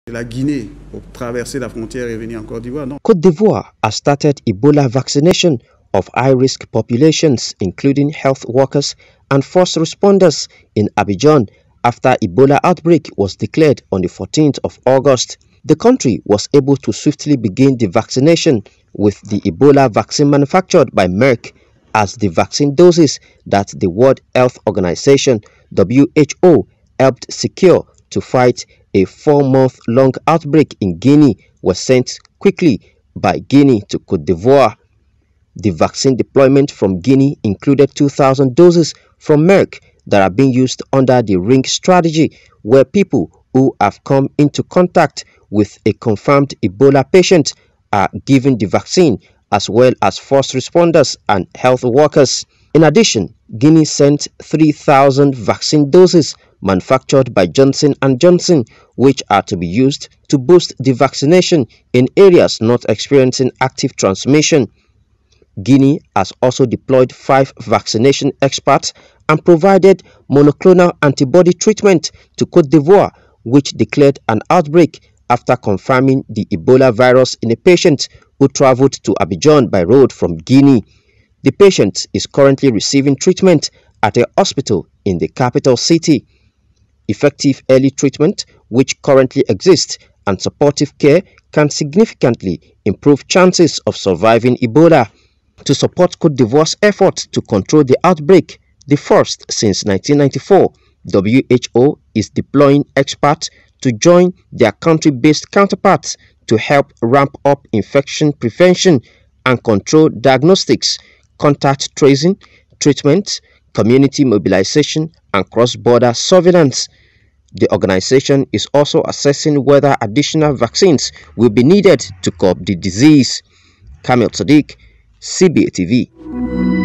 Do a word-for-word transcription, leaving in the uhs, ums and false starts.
La Guinée, pour traverser la frontière et venir en Côte d'Ivoire, non. Côte d'Ivoire has started Ebola vaccination of high-risk populations, including health workers and first responders in Abidjan after Ebola outbreak was declared on the fourteenth of August. The country was able to swiftly begin the vaccination with the Ebola vaccine manufactured by Merck as the vaccine doses that the World Health Organization W H O helped secure to fight a four-month-long outbreak in Guinea were sent quickly by Guinea to Côte d'Ivoire. The vaccine deployment from Guinea included two thousand doses from Merck that are being used under the ring strategy, where people who have come into contact with a confirmed Ebola patient are given the vaccine, as well as first responders and health workers. In addition, Guinea sent three thousand vaccine doses manufactured by Johnson and Johnson, which are to be used to boost the vaccination in areas not experiencing active transmission. Guinea has also deployed five vaccination experts and provided monoclonal antibody treatment to Côte d'Ivoire, which declared an outbreak after confirming the Ebola virus in a patient who traveled to Abidjan by road from Guinea. The patient is currently receiving treatment at a hospital in the capital city. Effective early treatment, which currently exists, and supportive care can significantly improve chances of surviving Ebola. To support Côte d'Ivoire's efforts to control the outbreak, the first since nineteen ninety-four, W H O is deploying experts to join their country-based counterparts to help ramp up infection prevention and control diagnostics, contact tracing, treatment, community mobilization, and cross-border surveillance. The organization is also assessing whether additional vaccines will be needed to curb the disease. Kamil Sadiq, C B A T V.